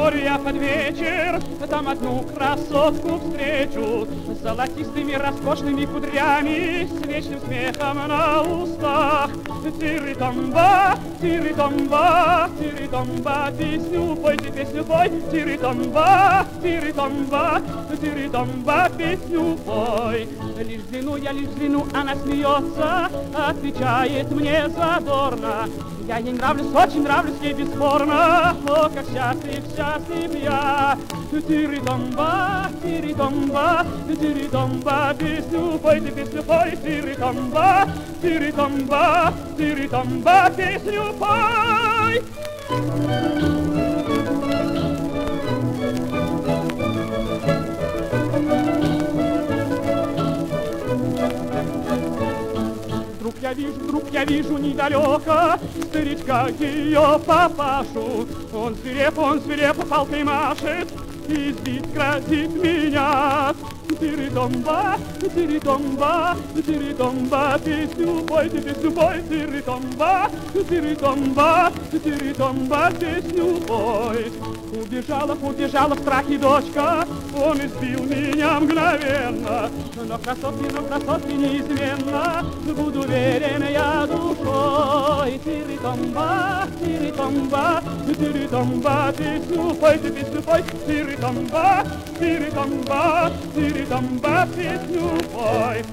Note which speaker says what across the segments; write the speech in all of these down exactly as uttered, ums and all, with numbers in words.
Speaker 1: Смотрю я под вечер, там одну красотку встречу с золотистыми роскошными кудрями, с вечным смехом на устах. Тири-томба, тири-томба, тири-томба, песню пойте, песню пой. Тири-томба, тири-томба, тири-томба, песню пой. Лишь взгляну, я лишь взгляну, она смеется, отвечает мне задорно. Я ей нравлюсь, очень нравлюсь ей бесспорно. О, как счастлив, счастлив я. Тири-томба, тири-томба, тири-томба, песню пойте, песню пой. Тири-томба, тири-томба, тири-томба, песню пой. Вдруг я вижу, вдруг я вижу недалeko старичка ее папашу. Он свиреп, он свиреп, палкой машет и сбить грозит меня. Тири-томба, тири-томба, тири-томба, песню пойте, песню пой. Тири-томба, тири-томба, тири-томба, песню пой. Убежала, убежала в страхе дочка, он избил меня мгновенно. Но красотки, но красотки неизменно, буду верен я душой. Тири-томба, тири-томба, тири-томба, песню пойте, песню пой. Тири-томба, тири-томба, тири-томба, песню пой.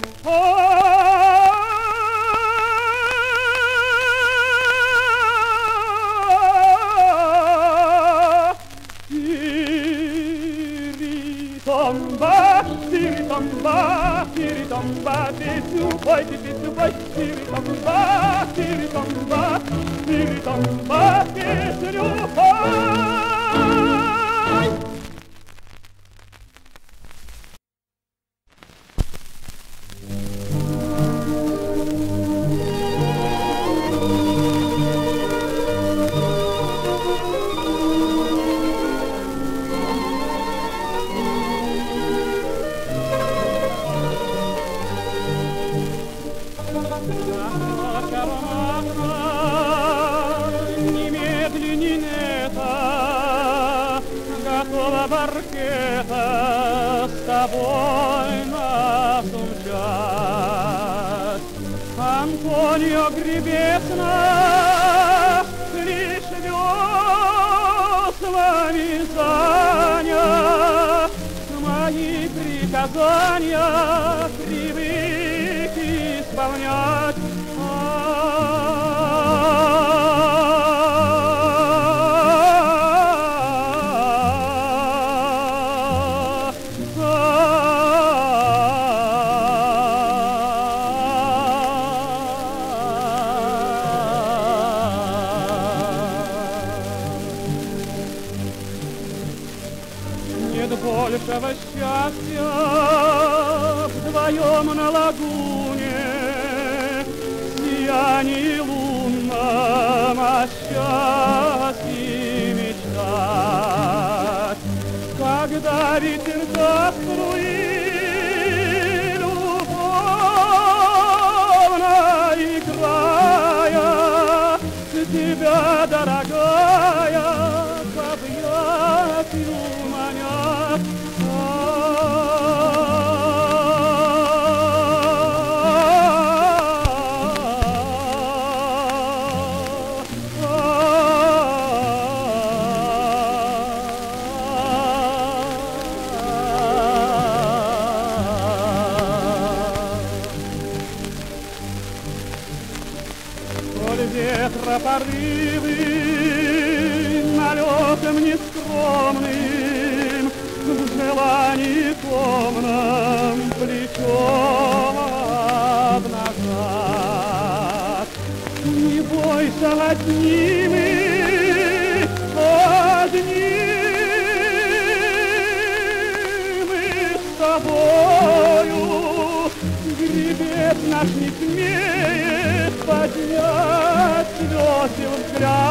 Speaker 1: Тири-томба, тири-томба, тири-томба, песню пойте, песню пой. Тири-томба, тири-томба, тири-томба, песню пой. Баркета с тобой нас умчать. Антонио Гребесна лишь веслами занят. Мои приказания привык исполнять. Большего счастья вдвоем на лагуне, сиянии лунном о счастье мечтать. Когда ветер струи любовно играя, тебя, дорогая, к объятию манят. Ветра порывы налетом нескромным, в желании томном плечом обнажат. Не бойся, одни мы, одни мы с тобою. Гребец наш не смеет поднять весел взгляд.